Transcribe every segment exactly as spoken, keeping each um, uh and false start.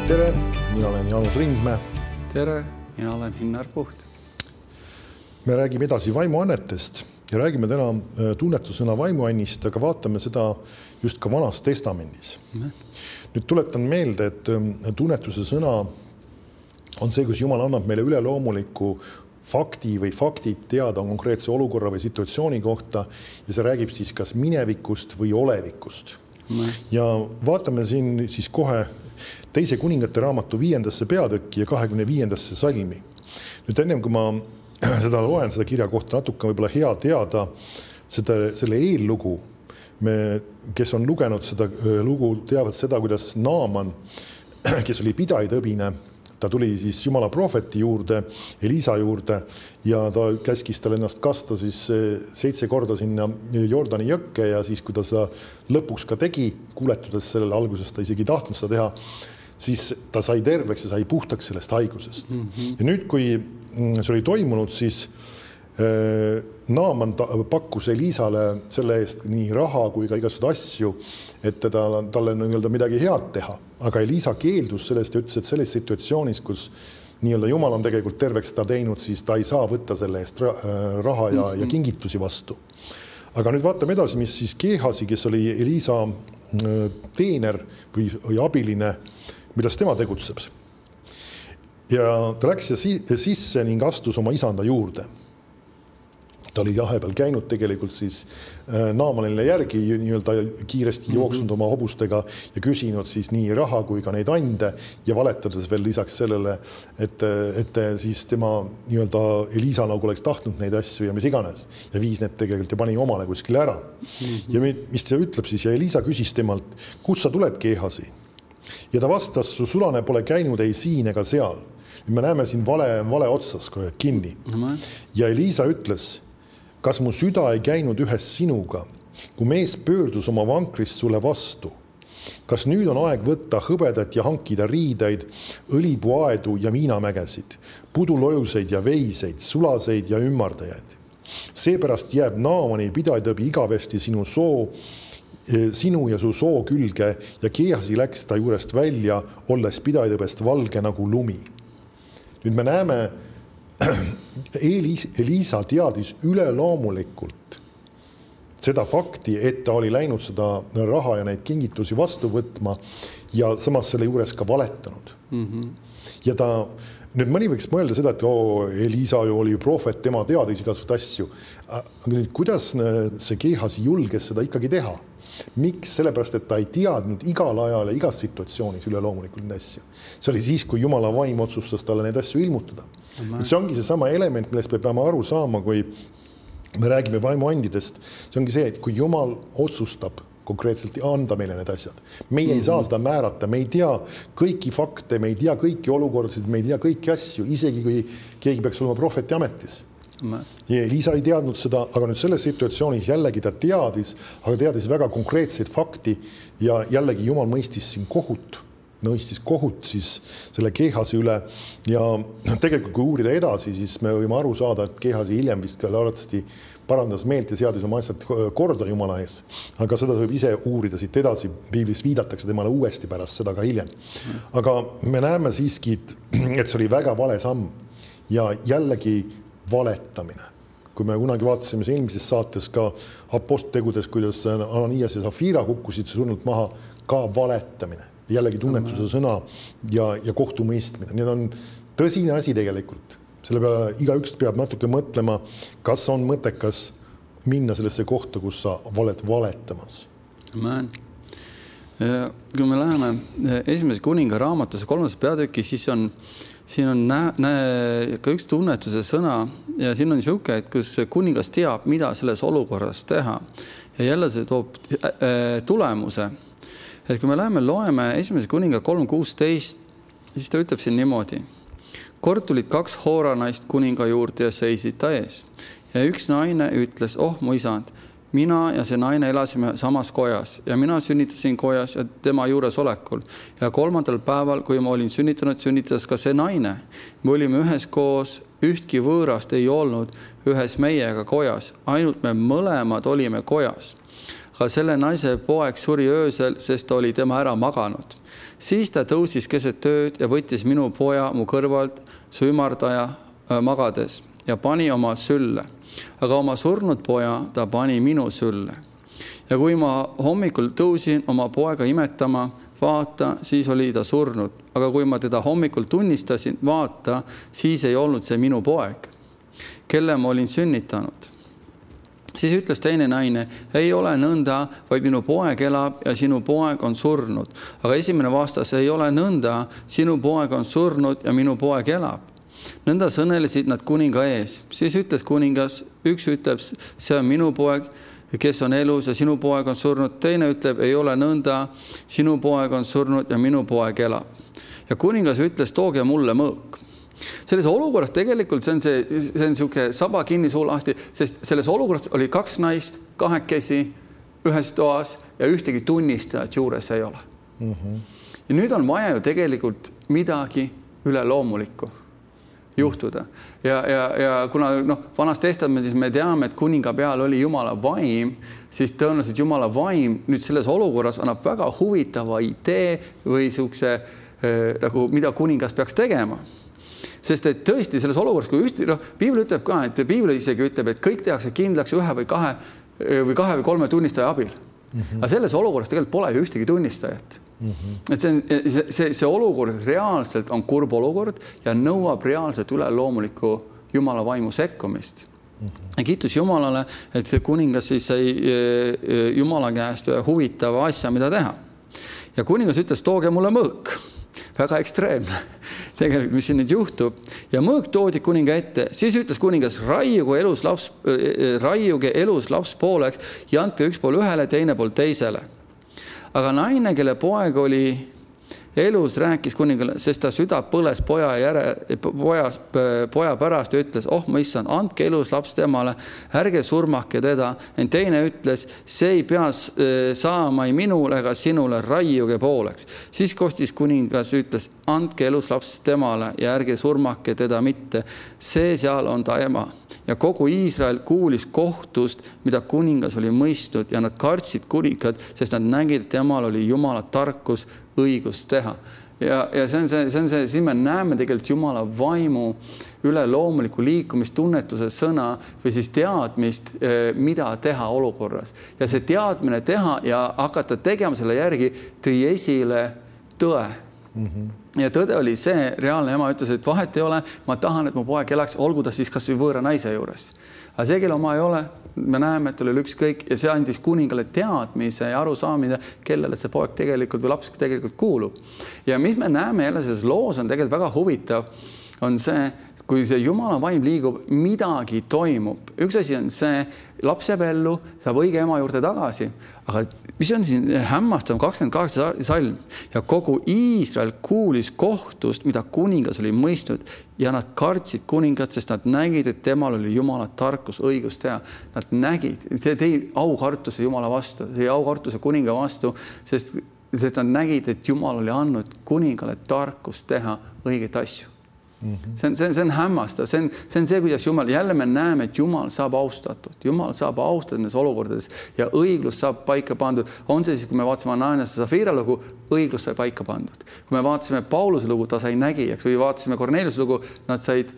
Tere, mina olen Jaanus Ringmäe. Tere, mina olen Hinnar Puht. Me räägime edasi vaimuannetest ja räägime täna tunnetusõna vaimuannist, aga vaatame seda just ka Vanas Testamendis. Mm. Nüüd tuletan meelde, et tunnetuse sõna on see, kus Jumal annab meile üleloomuliku fakti või faktid teada konkreetse olukorra või situatsiooni kohta ja see räägib siis kas minevikust või olevikust. Mm. Ja vaatame siin siis kohe teise kuningate raamatu viiendasse peatükki ja kahekümne viiendasse salmi. Nüüd ennem, kui ma seda loen, seda kirja kohta natuke võib-olla hea teada, seda, selle eellugu, me, kes on lugenud seda lugu, teavad seda, kuidas Naaman, kes oli pidajatõbine, ta tuli siis Jumala prohveti juurde, Elisa juurde ja ta käskis tal ennast kasta siis seitse korda sinna Jordani jõkke ja siis, kui ta seda lõpuks ka tegi, kuuletudes sellele algusest, ta isegi tahtnud seda teha, siis ta sai terveks ja sai puhtaks sellest haigusest. Mm-hmm. Ja nüüd, kui see oli toimunud, siis Naaman pakkus Elisale selle eest nii raha kui ka igasugused asju, et teda, talle nii-öelda midagi head teha. Aga Elisa keeldus sellest ja ütles, et selles situatsioonis, kus nii-öelda Jumal on tegelikult terveks ta teinud, siis ta ei saa võtta selle eest raha ja, ja kingitusi vastu. Aga nüüd vaatame edasi, mis siis Geehasi, kes oli Elisa teener või, või abiline, kuidas tema tegutseb. Ja ta läks sisse ning astus oma isanda juurde. Ta oli vahepeal käinud tegelikult siis Naamanile järgi nii-öelda kiiresti jooksnud oma hobustega ja küsinud siis nii raha kui ka neid ande ja valetades veel lisaks sellele, et, et siis tema nii-öelda Elisa nagu oleks tahtnud neid asju ja mis iganes ja viis need tegelikult ja pani omale kuskile ära. Mm-hmm. Ja mis see ütleb siis ja Elisa küsis temalt, kus sa tuled, Geehasi? Ja ta vastas, su sulane pole käinud ei siin ega seal. Me näeme siin vale, vale otsas kinni. Mm-hmm. Ja Elisa ütles, kas mu süda ei käinud ühes sinuga, kui mees pöördus oma vankrist sulle vastu? Kas nüüd on aeg võtta hõbedat ja hankida riideid, õlipuaedu ja viinamägesid, pudulojuseid ja veiseid, sulaseid ja ümmardajaid? Seepärast jääb Naamani pidajatõbi igavesti sinu soo, sinu ja su soo külge ja Geehasi läks ta juurest välja, olles pidajatõbest valge nagu lumi. Nüüd me näeme, Elisa teadis üleloomulikult seda fakti, et ta oli läinud seda raha ja neid kingitusi vastu võtma ja samas selle juures ka valetanud. Mm-hmm. Ja ta, nüüd mõni võiks mõelda seda, et oo, Elisa ju oli prohvet, tema teadis igasugust asju. Aga nüüd, kuidas see Geehasi julges seda ikkagi teha? Miks? Sellepärast, et ta ei teadnud igal ajal ja igas situatsioonis üleloomulikult neid asju. See oli siis, kui Jumala vaim otsustas talle neid asju ilmutada. Mm-hmm. See ongi see sama element, millest me peame aru saama, kui me räägime vaimuandidest. See ongi see, et kui Jumal otsustab konkreetselt anda meile need asjad. Meie mm-hmm. ei saa seda määrata, me ei tea kõiki fakte, me ei tea kõiki olukordasid, me ei tea kõiki asju, isegi kui keegi peaks olema prohveti ametis. Ja Elisa ei teadnud seda, aga nüüd selles situatsioonis jällegi ta teadis, aga teadis väga konkreetseid fakti ja jällegi Jumal mõistis siin kohut, mõistis kohut siis selle Geehasi üle ja tegelikult kui uurida edasi, siis me võime aru saada, et Geehasi hiljem vist ka arvatavasti parandas meelt ja seadis oma asjad korda Jumala ees. Aga seda võib ise uurida siit edasi, Piiblis viidatakse temale uuesti pärast seda ka hiljem. Aga me näeme siiski, et see oli väga vale samm ja jällegi valetamine. Kui me kunagi vaatasime eelmises saates ka aposttegudes, kuidas Ananias ja Safira kukkusid surnult maha, ka valetamine. Jällegi tunnetuse sõna ja, ja kohtumõistmine. Need on tõsine asi tegelikult. Selle peale igaüks peab natuke mõtlema, kas on mõttekas minna sellesse kohta, kus sa oled valetamas. Amen. Kui me läheme esimese kuninga raamatusse kolmandas peatükki, siis on siin on näe, näe, ka üks tunnetuse sõna ja siin on niisugune, et kus kuningas teab, mida selles olukorras teha. Ja jälle see toob tulemuse. Et kui me läheme loeme esimese kuninga kolm kuusteist, siis ta ütleb siin niimoodi. Kord tulid kaks hooranaist kuninga juurde ja seisid ta ees. Ja üks naine ütles, oh mu isand, mina ja see naine elasime samas kojas ja mina sünnitasin kojas ja tema juures olekul. Ja kolmandal päeval, kui ma olin sünnitanud, sünnitas ka see naine. Me olime ühes koos, ühtki võõrast ei olnud ühes meiega kojas. Ainult me mõlemad olime kojas. aga selle naise poeg suri öösel, sest ta oli tema ära maganud. Siis ta tõusis keset ööd ja võttis minu poja mu kõrvalt su ümardaja magades ja pani oma sülle. Aga oma surnud poja ta pani minu sülle. Ja kui ma hommikul tõusin oma poega imetama, vaata, siis oli ta surnud. Aga kui ma teda hommikul tunnistasin, vaata, siis ei olnud see minu poeg, kelle ma olin sünnitanud. Siis ütles teine naine, ei ole nõnda, vaid minu poeg elab ja sinu poeg on surnud. Aga esimene vastas, ei ole nõnda, sinu poeg on surnud ja minu poeg elab. Nõnda sõnelesid nad kuninga ees. Siis ütles kuningas, üks ütleb, see on minu poeg, kes on elus ja sinu poeg on surnud. Teine ütleb, ei ole nõnda, sinu poeg on surnud ja minu poeg elab. Ja kuningas ütles, tooge mulle mõõk. Selles olukorras tegelikult see on, see, see on siuke saba kinni suu lahti, sest selles olukorras oli kaks naist, kahekesi, ühes toas ja ühtegi tunnistajat juures ei ole. Mm-hmm. Ja nüüd on vaja ju tegelikult midagi üle loomulikku juhtuda. Ja, ja, ja kuna noh, vanas testamendis me teame, et kuninga peal oli Jumala vaim, siis tõenäoliselt Jumala vaim nüüd selles olukorras annab väga huvitava idee või siukse, eh, nagu, mida kuningas peaks tegema. Sest et tõesti selles olukorras, kui üht, no, Piibel ütleb ka, et Piibel isegi ütleb, et kõik tehakse kindlaks ühe või kahe või kahe või kolme tunnistaja abil. Mm-hmm. Aga selles olukorras tegelikult pole ju ühtegi tunnistajat. Mm-hmm. Et see, on, see, see olukord reaalselt on kurb olukord ja nõuab reaalselt üle loomuliku Jumala vaimu sekkumist. Mm-hmm. Ja kiitus Jumalale, et see kuningas siis sai Jumala käest huvitava asja, mida teha. Ja kuningas ütles, tooge mulle mõõk. Väga ekstreemne tegelikult, mis siin nüüd juhtub. Ja mõõk toodi kuninga ette. Siis ütles kuningas, raiuge elus laps, raiuge elus laps pooleks ja andke üks pool ühele, teine pool teisele. Aga naine, kelle poeg oli elus, rääkis kuningale, sest ta süda põles poja, järe, poja, poja pärast ja ütles, oh ma issand, andke elus laps temale, ärge surmake teda. En teine ütles, see ei pea saama ei minule ega sinule, raiuge pooleks. Siis kostis kuningas ütles, andke elus laps temale ja ärge surmake teda mitte. See seal on ta ema. Ja kogu Iisrael kuulis kohtust, mida kuningas oli mõistnud ja nad kartsid kuningad, sest nad nägid, et temal oli Jumala tarkus õigus teha. Ja, ja see on see, see on see, siis me näeme tegelikult Jumala vaimu üle loomuliku liikumist, tunnetuse sõna või siis teadmist, mida teha olukorras. Ja see teadmine teha ja hakata tegema selle järgi tõi esile tõe. Mm-hmm. Ja tõde oli see, reaalne ema ütles, et vahet ei ole, ma tahan, et mu poeg elaks, olgu ta siis kas või võõra naise juures. Aga see, kelle oma ei ole, me näeme, et oli ükskõik ja see andis kuningale teadmise ja arusaamine, kellele see poeg tegelikult või laps tegelikult kuulub. Ja mis me näeme jälle selles loos on tegelikult väga huvitav, on see, kui see Jumala vaim liigub, midagi toimub. Üks asi on see, laps jääb ellu, saab õige ema juurde tagasi. Aga mis on siin hämmastav, kakskümmend kaheksa salm. Ja kogu Iisrael kuulis kohtust, mida kuningas oli mõistnud ja nad kartsid kuningat, sest nad nägid, et temal oli Jumala tarkus õigus teha. Nad nägid, see tõi aukartuse Jumala vastu, see aukartuse kuninga vastu, sest, sest nad nägid, et Jumal oli andnud kuningale tarkus teha õiget asju. Mm-hmm. See on, see on, see on hämmastav, see on, see on see, kuidas Jumal, jälle me näeme, et Jumal saab austatud, Jumal saab austatud nendes olukordades ja õiglus saab paika pandud. On see siis, kui me vaatasime Ananias ja Safira lugu, õiglus sai paika pandud. Kui me vaatasime Pauluse lugu, ta sai nägijaks või vaatasime Korneliuse lugu, nad said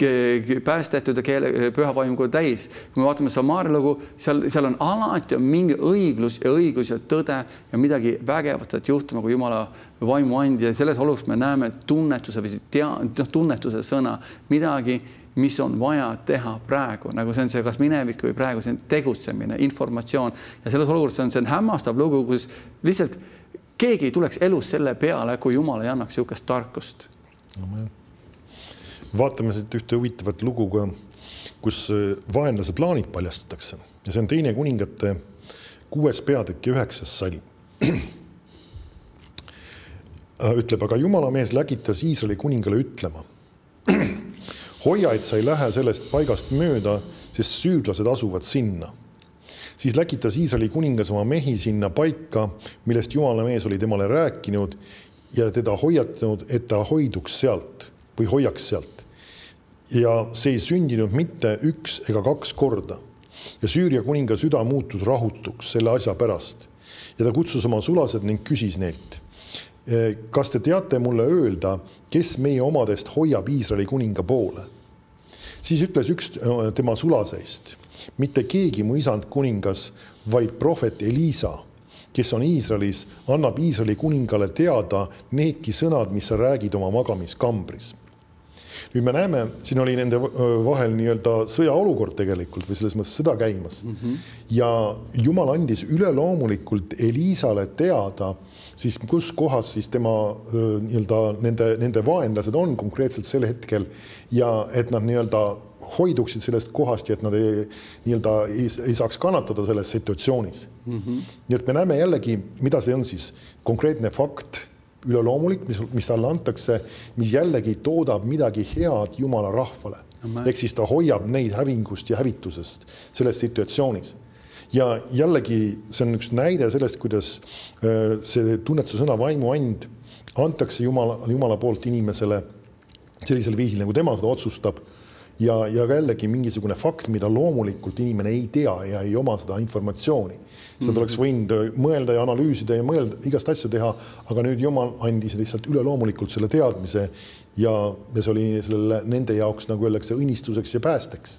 päästetud ja keele, püha vaimuga täis. Kui me vaatame Samaria lugu, seal, seal on alati on mingi õiglus ja õigus ja tõde ja midagi vägevat juhtuma, kui Jumala vaimu andi ja selles olukorras me näeme tunnetuse või tea, tunnetuse sõna, midagi, mis on vaja teha praegu, nagu see on see kas minevik või praegu see on tegutsemine, informatsioon ja selles olukorras on see on hämmastav lugu, kus lihtsalt keegi ei tuleks elus selle peale, kui Jumal ei annaks niisugust tarkust. Amen. Vaatame siit ühte huvitavat lugu, kus vaenlase plaanid paljastatakse. Ja see on teine kuningate kuues peatükk ja üheksas salm. Ütleb, aga Jumala mees lägitas Iisraeli kuningale ütlema. Hoia, et sa ei lähe sellest paigast mööda, sest süüdlased asuvad sinna. Siis läkitas Iisraeli kuningas oma mehi sinna paika, millest Jumala mees oli temale rääkinud ja teda hoiatanud, et ta hoiduks sealt või hoiaks sealt. Ja see ei sündinud mitte üks ega kaks korda. ja Süüria kuninga süda muutus rahutuks selle asja pärast ja ta kutsus oma sulased ning küsis neilt: kas te teate mulle öelda, kes meie omadest hoiab Iisraeli kuninga poole? Siis ütles üks tema sulaseist: mitte keegi mu isand kuningas, vaid prohvet Elisa, kes on Iisraelis, annab Iisraeli kuningale teada needki sõnad, mis sa räägid oma magamiskambris. Nüüd me näeme, siin oli nende vahel nii-öelda sõjaolukord tegelikult või selles mõttes sõda käimas. Mm-hmm. Ja Jumal andis üleloomulikult Elisale teada, siis kus kohas siis tema nii-öelda nende, nende vaenlased on konkreetselt sel hetkel ja et nad nii-öelda hoiduksid sellest kohast ja et nad ei, nii-öelda ei, ei saaks kannatada selles situatsioonis. Mm-hmm. Nii et me näeme jällegi, mida see on siis konkreetne fakt, üleloomulik, mis, mis talle antakse, mis jällegi toodab midagi head Jumala rahvale. Ehk siis ta hoiab neid hävingust ja hävitusest selles situatsioonis. Ja jällegi see on üks näide sellest, kuidas see tunnetuse sõna vaimuand antakse Jumala, Jumala poolt inimesele sellisel viisil, nagu tema seda otsustab. Ja, ja jällegi mingisugune fakt, mida loomulikult inimene ei tea ja ei oma seda informatsiooni. Seda oleks võinud mõelda ja analüüsida ja mõelda, igast asju teha, aga nüüd Jumal andis lihtsalt üle loomulikult selle teadmise ja, ja see oli selle, nende jaoks, nagu öeldakse, õnnistuseks ja päästeks.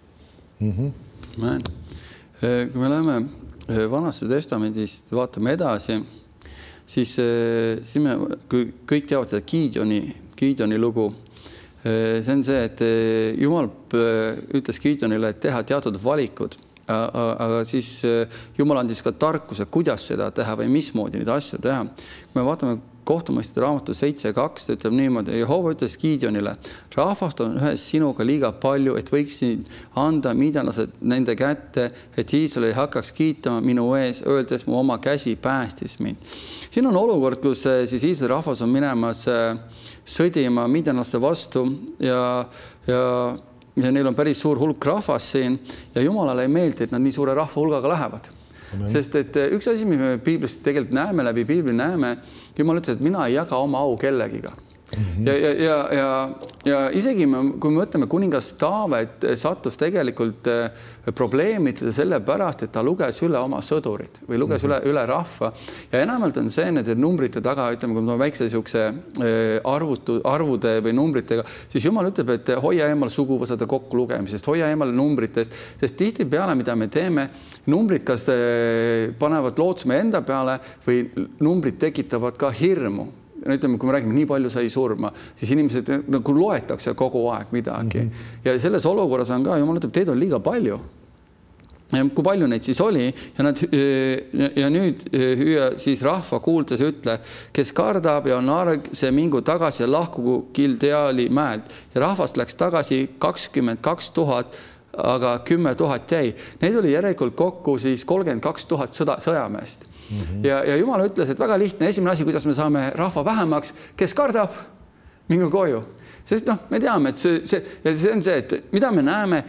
Mm-hmm. Kui me läheme Vanasse testamendist, vaatame edasi, siis, siis me kõik teavad seda Gideoni, Gideoni lugu. See on see, et Jumal ütles Gideonile, et teha teatud valikud, aga siis Jumal andis ka tarkuse, kuidas seda teha või mismoodi neid asju teha. Kui me vaatame kohtumõistjate raamatu seitse kaks, ta ütleb niimoodi: Jehova ütles Gideonile: rahvast on ühes sinuga liiga palju, et võiksin anda midianlased nende kätte, et Iisrael ei hakkaks kiitama minu ees, öeldes mu oma käsi päästis mind. Siin on olukord, kus siis Iisraeli rahvas on minemas sõdima midianlaste vastu ja, ja, ja neil on päris suur hulk rahvas siin ja Jumalale ei meeldi, et nad nii suure rahva hulgaga lähevad. Amen. Sest et üks asi, mis me piiblist tegelikult näeme, läbi piibli näeme, Jumal ütles, et mina ei jaga oma au kellegiga. Mm-hmm. Ja, ja, ja, ja, ja isegi me, kui me mõtleme, kuningas Taavet sattus tegelikult probleemidele selle pärast, et ta luges üle oma sõdurid või luges mm-hmm. üle, üle rahva. Ja enamalt on see nende numbrite taga, ütleme, kui me väikse niisuguse arvutu, arvude või numbritega, siis Jumal ütleb, et hoia eemal suguvõsade kokku lugemisest, hoia eemal numbritest, sest tihti peale, mida me teeme, numbrid kas panevad lootsme enda peale või numbrid tekitavad ka hirmu. Ütleme, kui me räägime, nii palju sai surma, siis inimesed nagu loetakse kogu aeg midagi. Mm-hmm. Ja selles olukorras on ka, Jumal ütleb, teid on liiga palju. Ja kui palju neid siis oli ja, nad, ja nüüd hüüa siis rahva kuultes ütle, kes kardab ja on arg, see mingu tagasi ja lahkugu Gildeali mäelt. Ja rahvast läks tagasi kakskümmend kaks tuhat, aga kümme tuhat jäi. Neid oli järelikult kokku siis kolmkümmend kaks tuhat sõda, sõjameest. Mm-hmm. Ja, ja Jumal ütles, et väga lihtne, esimene asi, kuidas me saame rahva vähemaks, kes kardab, mingu koju. Sest noh, me teame, et see, see, ja see on see, et mida me näeme,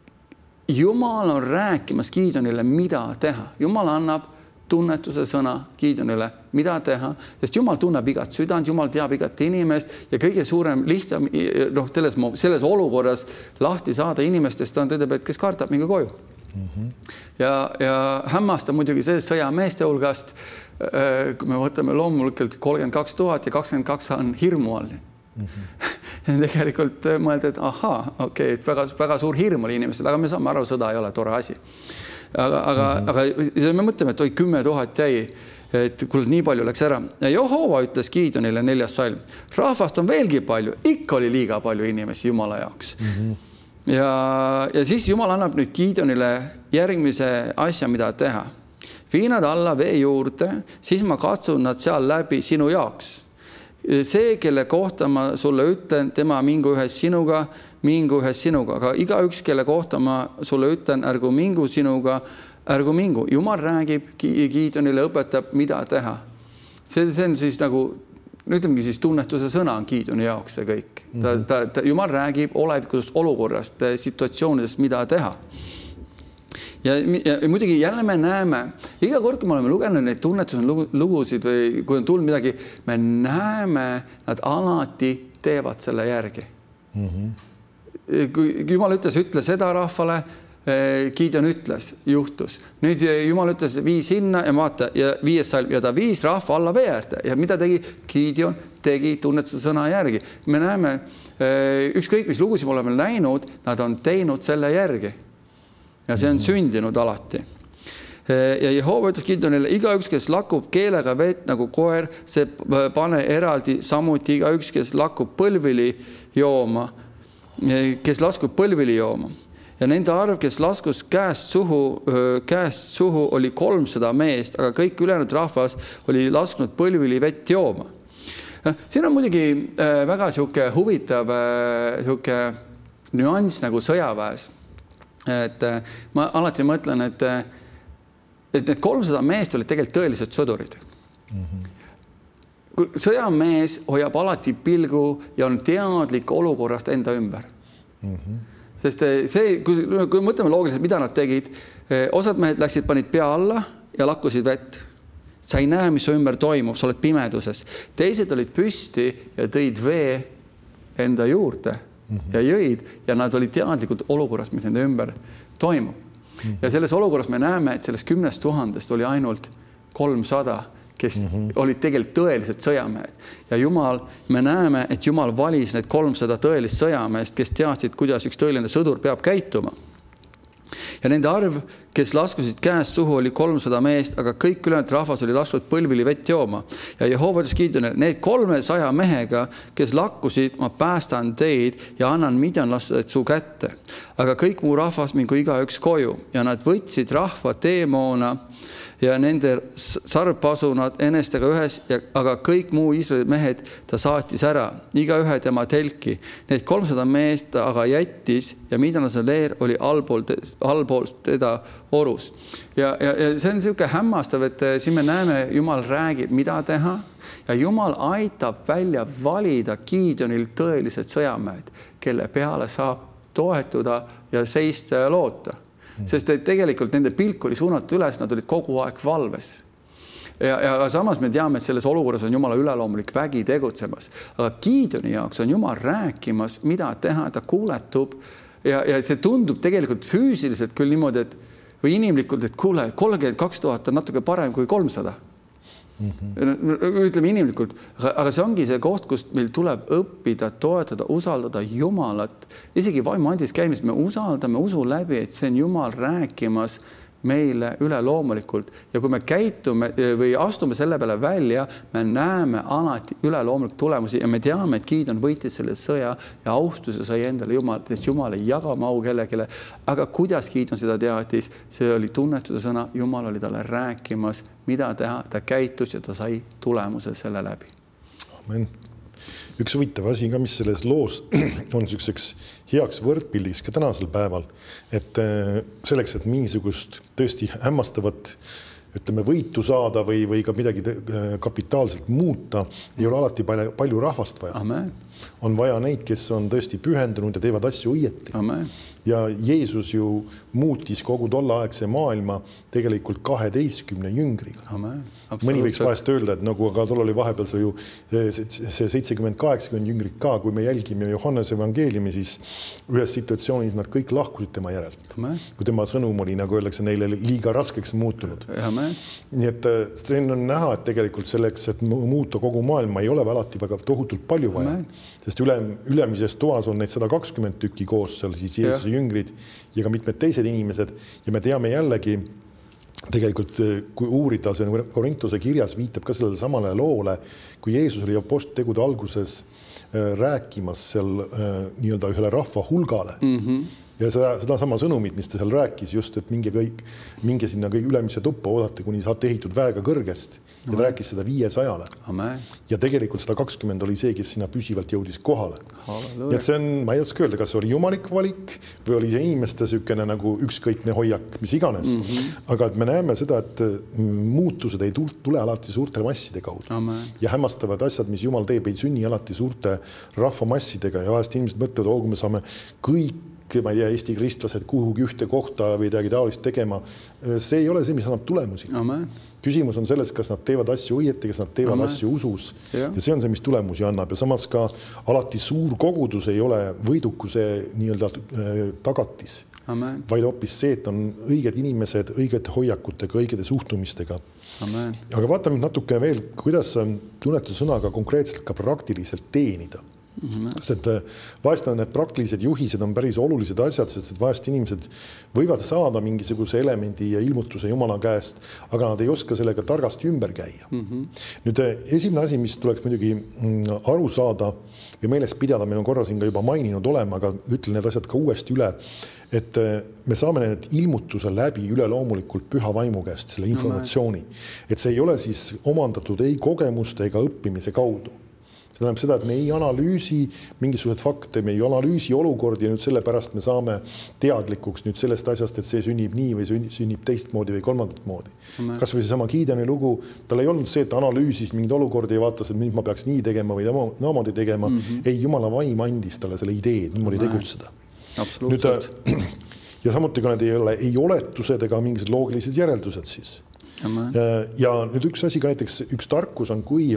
Jumal on rääkimas Gideonile, mida teha. Jumal annab tunnetuse sõna Gideonile, mida teha, sest Jumal tunneb igat südant, Jumal teab igat inimest ja kõige suurem lihtsam, noh, selles, selles olukorras lahti saada inimestest on, ta ütleb, et kes kardab, mingu koju. Mm-hmm. Ja, ja hämmasta muidugi see sõjameeste hulgast, kui me võtame loomulikult kolmkümmend kaks tuhat ja kakskümmend kaks on hirmu all. Mm-hmm. Tegelikult mõelda, et aha, okei, okay, väga, väga suur hirm oli inimesed, aga me saame aru, sõda ei ole tore asi. Aga, aga, mm-hmm. aga me mõtleme, et oi, kümme tuhat jäi, et kuule, nii palju läks ära. Ja Jehova ütles Gideonile neljas salm: rahvast on veelgi palju, ikka oli liiga palju inimesi Jumala jaoks. Mm-hmm. Ja, ja siis Jumal annab nüüd Gideonile järgmise asja, mida teha. Vii nad alla vee juurde, siis ma katsun nad seal läbi sinu jaoks. See, kelle kohta ma sulle ütlen, tema mingu ühes sinuga, mingu ühes sinuga. Aga iga üks, kelle kohta ma sulle ütlen, ärgu mingu sinuga, ärgu mingu. Jumal räägib Gideonile, õpetab, mida teha. See, see on siis nagu... Ütlemegi siis tunnetuse sõna on Gideoni jaoks see kõik. Ta, ta, ta, Jumal räägib olevikust olukorrast, situatsioonidest, mida teha. Ja, ja muidugi jälle me näeme, iga kord, kui me oleme lugenud neid tunnetuse lugusid või kui on tulnud midagi, me näeme, nad alati teevad selle järgi. Mm-hmm. Kui Jumal ütles, ütle seda rahvale, Gideon ütles, juhtus. Nüüd Jumal ütles, vii sinna ja vaata ja viies salm ja ta viis rahva alla vee äärde ja mida tegi? Gideon tegi tunnetuse sõna järgi. Me näeme, ükskõik mis lugusid me oleme näinud, nad on teinud selle järgi. Ja see on sündinud alati. Ja Jehova ütles Gideonile, igaüks, kes lakub keelega vett nagu koer, see pane eraldi samuti igaüks, kes lakub põlvili jooma, kes laskub põlvili jooma. Ja nende arv, kes laskus käest suhu, käest suhu oli kolmsada meest, aga kõik ülejäänud rahvas oli lasknud põlvili vett jooma. Siin on muidugi väga siuke huvitav siuke nüanss nagu sõjaväes. Et ma alati mõtlen, et, et need kolmsada meest olid tegelikult tõelised sõdurid. Mm-hmm. Sõjamees hoiab alati pilgu ja on teadlik olukorrast enda ümber. Mm-hmm. Sest see, kui, kui mõtleme loogiliselt, mida nad tegid, osad mehed läksid, panid pea alla ja lakkusid vett. Sa ei näe, mis su ümber toimub, sa oled pimeduses. Teised olid püsti ja tõid vee enda juurde mm-hmm. ja jõid ja nad olid teadlikud olukorrast, mis nende ümber toimub. Mm-hmm. Ja selles olukorras me näeme, et sellest kümnest tuhandest oli ainult kolmsada, kes mm-hmm. olid tegelikult tõelised sõjamehed. Ja Jumal, me näeme, et Jumal valis need kolmsada tõelist sõjameest, kes teadsid, kuidas üks tõeline sõdur peab käituma. Ja nende arv, kes laskusid käest suhu, oli kolmsada meest, aga kõik ülejäänud rahvas oli lastud põlvili vett jooma. Ja Jehova ütles Gideonile, need kolmesaja mehega, kes lakkusid, ma päästan teid ja annan midjanlased su kätte. Aga kõik muu rahvas mingu igaüks koju ja nad võtsid rahva teemoona ja nende sarvpasunad enestega ühes, ja, aga kõik muu Iisraeli mehed ta saatis ära, iga ühe tema telki. Need kolmsada meest aga jättis ja midjanlase leer oli allpool, allpool teda orus. Ja, ja, ja see on selline hämmastav, et siin me näeme, Jumal räägib, mida teha ja Jumal aitab välja valida Gideonil tõelised sõjamehed, kelle peale saab toetuda ja seista ja loota. Sest et tegelikult nende pilk oli suunatud üles, nad olid kogu aeg valves. Ja, ja samas me teame, et selles olukorras on Jumala üleloomulik vägi tegutsemas. Aga Gideoni jaoks on Jumal rääkimas, mida teha, ta kuuletub ja, ja see tundub tegelikult füüsiliselt küll niimoodi, et, või inimlikult, et kuule, kolmkümmend kaks tuhat on natuke parem kui kolmsada. Mm-hmm. Ütleme inimlikult, aga see ongi see koht, kust meil tuleb õppida, toetada, usaldada Jumalat. Isegi vaimuandis käimist me usaldame usu läbi, et see on Jumal rääkimas meile üleloomulikult. Ja kui me käitume või astume selle peale välja, me näeme alati üleloomulik tulemusi ja me teame, et Gideon võitis selle sõja ja austuse sai endale Jumal, et Jumal ei jaga mau kellelegi. Aga kuidas Gideon seda teadis, see oli tunnetuse sõna, Jumal oli talle rääkimas, mida teha, ta käitus ja ta sai tulemuse selle läbi. Amen. Üks huvitav asi ka, mis selles loos on selliseks heaks võrdpildiks ka tänasel päeval, et selleks, et mingisugust tõesti hämmastavat ütleme, võitu saada või, või ka midagi kapitaalselt muuta, ei ole alati palju, palju rahvast vaja. Amen. On vaja neid, kes on tõesti pühendunud ja teevad asju õieti. Amen. Ja Jeesus ju muutis kogu tolleaegse maailma tegelikult kaheteistkümne jüngriga. Amen. Mõni võiks vahest öelda, et nagu aga tol oli vahepeal see ju see seitsekümmend kaheksakümmend jüngrit ka, kui me jälgime Johannese evangeeliumi, siis ühes situatsioonis nad kõik lahkusid tema järelt. Amen. Kui tema sõnum oli, nagu öeldakse, neile liiga raskeks muutunud. Amen. Nii et see on näha, et tegelikult selleks, et muuta kogu maailma, ei ole alati väga tohutult palju vaja. Amen. Sest üle, ülemises toas on neid sada kakskümmend tükki koos seal siis Jeesuse ja. Jüngrid ja ka mitmed teised inimesed ja me teame jällegi tegelikult, kui uurida see Korintuse kirjas viitab ka sellele samale loole, kui Jeesus oli aposttegude alguses rääkimas seal nii-öelda ühele rahva hulgale. Mm-hmm. Ja seda, seda sama sõnumit, mis ta seal rääkis just, et minge, kõik, minge sinna kõik ülemise tuppa oodate, kuni saate ehitud väega kõrgest. Ja ta rääkis seda viiesajale. Amen. Ja tegelikult sada kakskümmend oli see, kes sinna püsivalt jõudis kohale. Halleluja. Ja see on, ma ei oska öelda, kas oli jumalik valik või oli see inimeste sükene nagu ükskõikne hoiak, mis iganes. Mm-hmm. Aga et me näeme seda, et muutused ei tule alati suurte masside kaudu. Amen. Ja hämmastavad asjad, mis Jumal teeb, ei sünni alati suurte rahvamassidega ja vahest inimesed mõtlevad, oh, kui me saame kõik ma ei tea, Eesti kristlased kuhugi ühte kohta või midagi taolist tegema. See ei ole see, mis annab tulemusi. Amen. Küsimus on selles, kas nad teevad asju õieti, kas nad teevad Amen. Asju usus ja. ja see on see, mis tulemusi annab ja samas ka alati suur kogudus ei ole võidukuse nii-öelda tagatis, Amen. Vaid hoopis see, et on õiged inimesed õigete hoiakutega, õigete suhtumistega. Amen. Aga vaatame natuke veel, kuidas tunnetuse sõnaga konkreetselt ka praktiliselt teenida. Mm-hmm. Sest vahest on need praktilised juhised on päris olulised asjad, sest vahest inimesed võivad saada mingisuguse elemendi ja ilmutuse Jumala käest, aga nad ei oska sellega targasti ümber käia. Mm-hmm. Nüüd esimene asi, mis tuleks muidugi aru saada ja meeles pidada, meil on korra siin ka juba maininud olema, aga ütlen need asjad ka uuesti üle, et me saame need ilmutuse läbi üleloomulikult püha vaimu käest, selle informatsiooni. Et see ei ole siis omandatud ei kogemuste ega õppimise kaudu. See tähendab seda, et me ei analüüsi mingisugused fakte, me ei analüüsi olukordi ja nüüd sellepärast me saame teadlikuks nüüd sellest asjast, et see sünnib nii või sünnib teistmoodi või kolmandat moodi. Kas või see sama Gideoni lugu, tal ei olnud see, et analüüsis mingid olukordi ja vaatas, et nüüd ma peaks nii tegema või naamoodi tegema. Mm-hmm. Ei, Jumala vaim andis talle selle idee, niimoodi tegutseda. Absoluutselt. Nüüd, ja samuti ka need ei ole ei oletused ega mingisugused loogilised järeldused siis. Amen. Ja nüüd üks asi ka näiteks, üks tarkus on, kui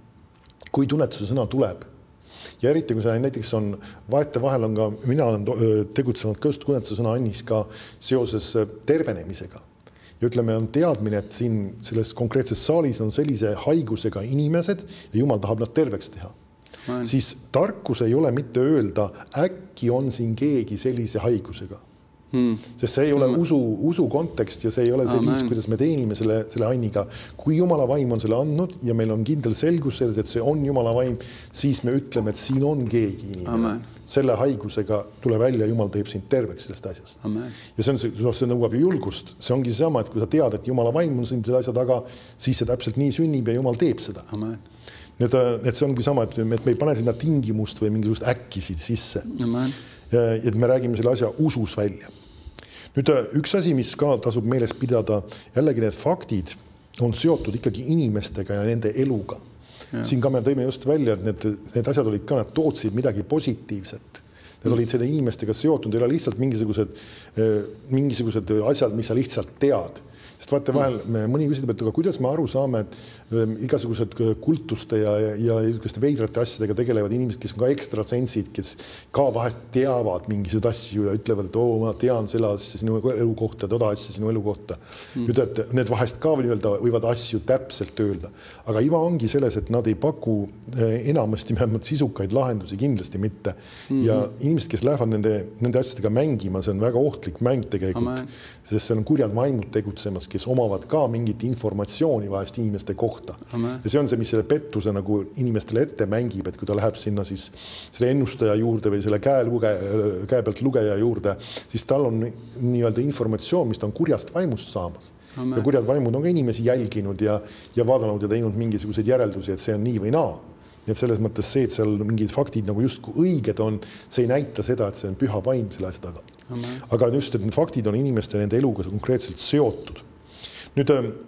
kui tunnetuse sõna tuleb. Ja eriti, kui see näiteks on, vaete vahel on ka, mina olen tegutsenud ka just tunnetuse sõna annis ka seoses tervenemisega. Ja ütleme, on teadmine, et siin selles konkreetses saalis on sellise haigusega inimesed ja Jumal tahab nad terveks teha. Amen. Siis tarkus ei ole mitte öelda, äkki on siin keegi sellise haigusega. Hmm. Sest see ei ole usu, usu kontekst ja see ei ole see Amen. Viis, kuidas me teenime selle, selle anniga. Kui Jumala vaim on selle andnud ja meil on kindel selgus selles, et see on Jumala vaim, siis me ütleme, et siin on keegi inimene. Amen. Selle haigusega tule välja, Jumal teeb sind terveks sellest asjast. Amen. Ja see, on, see nõuab ju julgust. See ongi sama, et kui sa tead, et Jumala vaim on siin selle asja taga, siis see täpselt nii sünnib ja Jumal teeb seda. Amen. Nüüd, et see ongi sama, et me ei pane sinna tingimust või mingisugust äkkisid sisse. Amen. Ja, et me räägime selle asja usus välja. Nüüd üks asi, mis ka tasub meeles pidada, jällegi need faktid on seotud ikkagi inimestega ja nende eluga. Ja. Siin ka me tõime just välja, et need, need asjad olid ka, nad tootsid midagi positiivset. Need olid seda inimestega seotud, ei ole lihtsalt mingisugused, mingisugused asjad, mis sa lihtsalt tead. Sest vaata vahel, me mõni küsib, et aga kuidas me aru saame, et igasugused kultuste ja, ja veidrate asjadega tegelevad inimesed, kes on ka ekstrasensid, kes ka vahest teavad mingisugused asju ja ütlevad, et oo, ma tean selle asja sinu elu kohta, toda asja sinu elu kohta. Mm. Nüüd, et need vahest ka võivad asju täpselt öelda. Aga iva ongi selles, et nad ei paku enamasti vähemalt sisukaid lahendusi, kindlasti mitte. Mm-hmm. Ja inimesed, kes lähevad nende, nende asjadega mängima, see on väga ohtlik mäng tegelikult, Amen. Sest see on kurjad vaimud tegutsemas, kes omavad ka mingit informatsiooni vahest inimeste kohta. Amen. Ja see on see, mis selle pettuse nagu inimestele ette mängib, et kui ta läheb sinna siis selle ennustaja juurde või selle käe, luge, käe pealt lugeja juurde, siis tal on nii-öelda informatsioon, mis ta on kurjast vaimust saamas. Amen. Ja kurjad vaimud on ka inimesi jälginud ja, ja vaadanud ja teinud mingisuguseid järeldusi, et see on nii või naa. Nii et selles mõttes see, et seal mingid faktid nagu justkui õiged on, see ei näita seda, et see on püha vaim selle asja taga. Amen. Aga just, et need faktid on inimeste nende eluga konkreetselt seotud. Nüüd,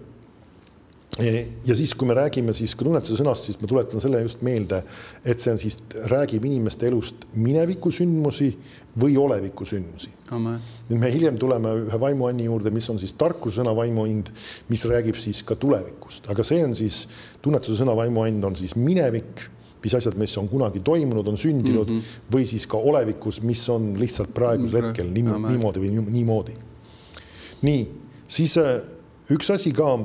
ja siis, kui me räägime siis ka tunnetuse sõnast, siis ma tuletan selle just meelde, et see on siis, räägib inimeste elust minevikusündmusi või olevikusündmusi. Amen. Nüüd me hiljem tuleme ühe vaimuanni juurde, mis on siis tarkussõna vaimuand, mis räägib siis ka tulevikust. Aga see on siis, tunnetuse sõna vaimuand on siis minevik, mis asjad, mis on kunagi toimunud, on sündinud, mm-hmm. või siis ka olevikus, mis on lihtsalt praegusel hetkel niimoodi või niimoodi. Nii, siis üks asi ka,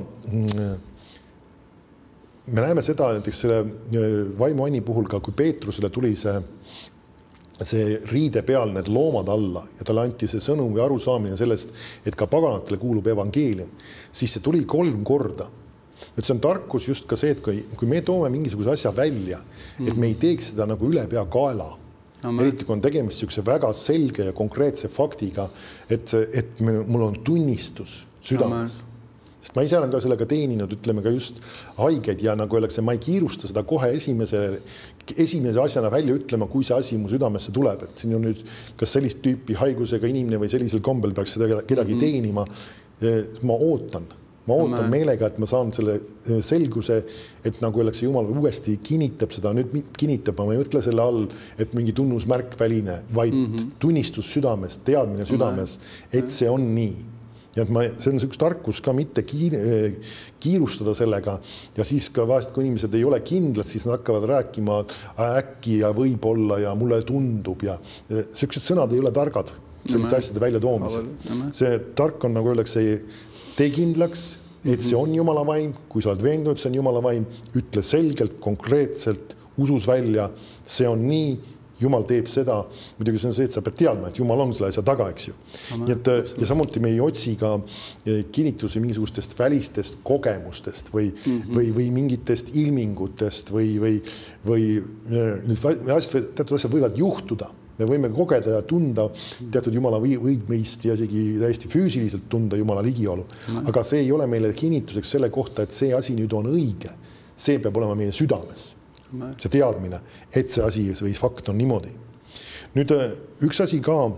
me näeme seda, näiteks selle vaimuanni puhul ka, kui Peetrusele tuli see, see riide peal need loomad alla ja talle anti see sõnum või arusaamine sellest, et ka paganatele kuulub evangeelium, siis see tuli kolm korda. Et see on tarkus just ka see, et kui, kui me toome mingisuguse asja välja, et me ei teeks seda nagu üle pea kaela. Amen. Eriti kui on tegemist siukse väga selge ja konkreetse faktiga, et, et mul on tunnistus südames. Amen. Sest ma ise olen ka sellega teeninud, ütleme ka just haiged ja nagu öeldakse, ma ei kiirusta seda kohe esimese, esimese asjana välja ütlema, kui see asi mu südamesse tuleb. Et siin on nüüd kas sellist tüüpi haigusega inimene või sellisel kombel peaks seda kedagi mm-hmm. teenima. Ma ootan. ma ootan Amen. meelega, et ma saan selle selguse, et nagu öeldakse, Jumal uuesti kinnitab seda, nüüd kinnitab, ma ei mõtle selle all, et mingi tunnusmärk väline, vaid mm -hmm. tunnistus südames, teadmine südames, et see on nii. Ja et ma, see on üks tarkus ka mitte kiir, kiirustada sellega ja siis ka vahest, kui inimesed ei ole kindlad, siis nad hakkavad rääkima äkki ja võib-olla ja mulle tundub ja sellised sõnad ei ole targad selliste asjade välja toomisel. See tark on, nagu öeldakse, tee kindlaks, et see on Jumala vaim, kui sa oled veendunud, see on Jumala vaim, ütle selgelt, konkreetselt, usus välja, see on nii, Jumal teeb seda, muidugi see on see, et sa pead teadma, et Jumal on selle asja taga, eks ju. Nii et, ja samuti me ei otsi ka kinnitusi mingisugustest välistest kogemustest või, mm -hmm. või, või mingitest ilmingutest või, või, või teatud asjad võivad juhtuda. Me võime kogeda ja tunda teatud Jumala võidmeist ja isegi täiesti füüsiliselt tunda Jumala ligiolu. Aga see ei ole meile kinnituseks selle kohta, et see asi nüüd on õige. See peab olema meie südames. See teadmine, et see asi või fakt on niimoodi. Nüüd üks asi ka,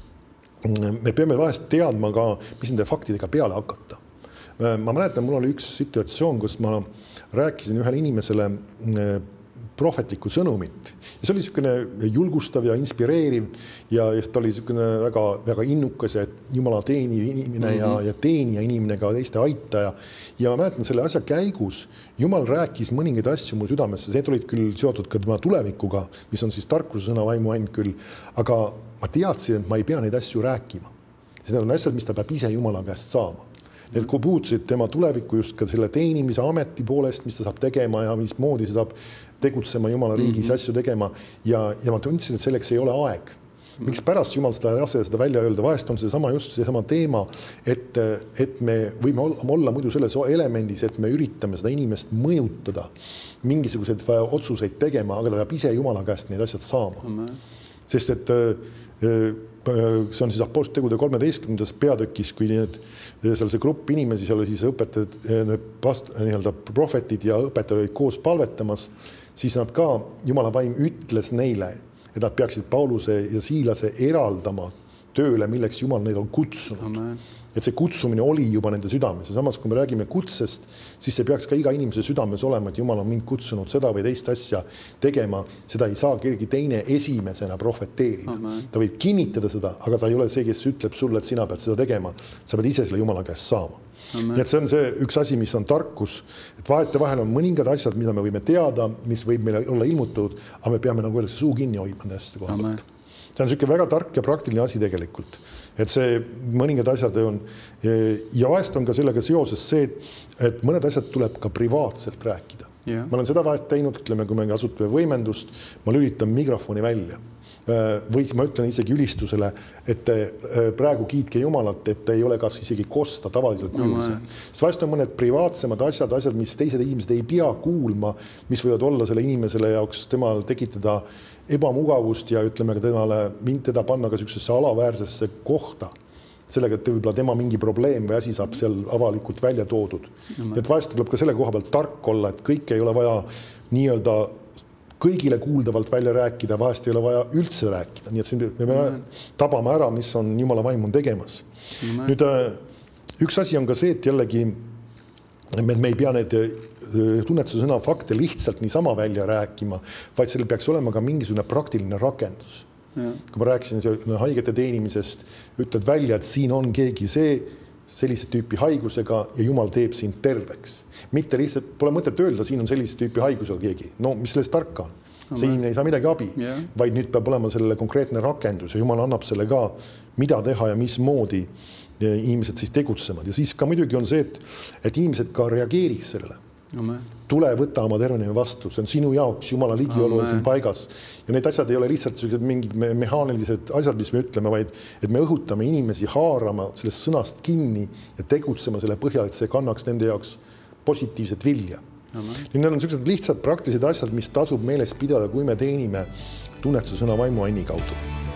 me peame vahest teadma ka, mis nende faktidega peale hakata. Ma mäletan, mul oli üks situatsioon, kus ma rääkisin ühele inimesele prohvetlikku sõnumit. Ja see oli niisugune julgustav ja inspireeriv ja ta oli niisugune väga, väga innukas ja Jumala teeniv inimene mm -hmm. ja, ja teenija inimene ka teiste aitaja. Ja ma mäletan selle asja käigus, Jumal rääkis mõningaid asju mu südamesse, need olid küll seotud ka tema tulevikuga, mis on siis tarkuse sõna vaimu ainult küll, aga ma teadsin, et ma ei pea neid asju rääkima. Need on asjad, mis ta peab ise Jumala käest saama. Need puutusid tema tulevikku just ka selle teenimise ameti poolest, mis ta saab tegema ja mismoodi ta saab tegutsema Jumala riigis mm -hmm. asju tegema ja, ja ma tundsin, et selleks ei ole aeg. Miks pärast Jumal seda lase seda välja öelda, vahest on see sama just see sama teema, et, et me võime olla muidu selles elemendis, et me üritame seda inimest mõjutada, mingisuguseid otsuseid tegema, aga ta peab ise Jumala käest need asjad saama. Mm -hmm. Sest et see on siis Apostlite kolmeteistkümnendas peatükis, kui need, seal see grupp inimesi, seal oli siis õpetajad, nii-öelda prohvetid ja õpetajad olid koos palvetamas, siis nad ka, Jumala vaim ütles neile, et nad peaksid Pauluse ja Siilase eraldama tööle, milleks Jumal neid on kutsunud. Amen. Et see kutsumine oli juba nende südames ja samas, kui me räägime kutsest, siis see peaks ka iga inimese südames olema, et Jumal on mind kutsunud seda või teist asja tegema. Seda ei saa keegi teine esimesena prohveteerida. Amen. Ta võib kinnitada seda, aga ta ei ole see, kes ütleb sulle, et sina pead seda tegema. Sa pead ise selle Jumala käest saama. Nii et see on see üks asi, mis on tarkus, et vahet vahel on mõningad asjad, mida me võime teada, mis võib meile olla ilmutud, aga me peame nagu suu kinni hoidma nendest koha pealt. See on niisugune väga tark ja praktiline asi tegelikult, et see mõningad asjad on ja vahest on ka sellega seoses see, et mõned asjad tuleb ka privaatselt rääkida. Yeah. Ma olen seda vahest teinud, ütleme, kui me kasutame võimendust, ma lülitan mikrofoni välja. Või siis ma ütlen isegi ülistusele, et praegu kiitke Jumalat, et ei ole kas isegi kosta tavaliselt müümise. No, sest vahest on mõned privaatsemad asjad, asjad, mis teised inimesed ei pea kuulma, mis võivad olla selle inimesele jaoks temal tekitada ebamugavust ja ütleme ka temale, mind teda panna ka sellisesse alaväärsesse kohta. Sellega, et võib-olla tema mingi probleem või asi saab seal avalikult välja toodud. No, et vahest tuleb ka selle koha pealt tark olla, et kõik ei ole vaja nii-öelda kõigile kuuldavalt välja rääkida, vahest ei ole vaja üldse rääkida. Nii et siin me peame tabama ära, mis on Jumala vaim on tegemas. No, nüüd üks asi on ka see, et jällegi me, me ei pea need tunnetuse sõna fakte lihtsalt niisama välja rääkima, vaid sellel peaks olema ka mingisugune praktiline rakendus. Ja. Kui ma rääkisin haigete teenimisest, ütled välja, et siin on keegi see, sellise tüüpi haigusega ja Jumal teeb sind terveks. Mitte lihtsalt, pole mõtet öelda, siin on sellise tüüpi haigusega keegi. No mis sellest tarka on? See inimene ei saa midagi abi, yeah. Vaid nüüd peab olema sellele konkreetne rakendus ja Jumal annab selle ka, mida teha ja mismoodi inimesed siis tegutsemad. Ja siis ka muidugi on see, et, et inimesed ka reageeriks sellele. Amen. Tule, võta oma tervenemine vastu, see on sinu jaoks, Jumala ligiolu on siin paigas. Ja need asjad ei ole lihtsalt mingid mehaanilised asjad, mis me ütleme, vaid et me õhutame inimesi haarama sellest sõnast kinni ja tegutsema selle põhjal, et see kannaks nende jaoks positiivset vilja. Need on sellised lihtsad praktilised asjad, mis tasub meeles pidada, kui me teenime tunnetuse sõna vaimu anni kaudu.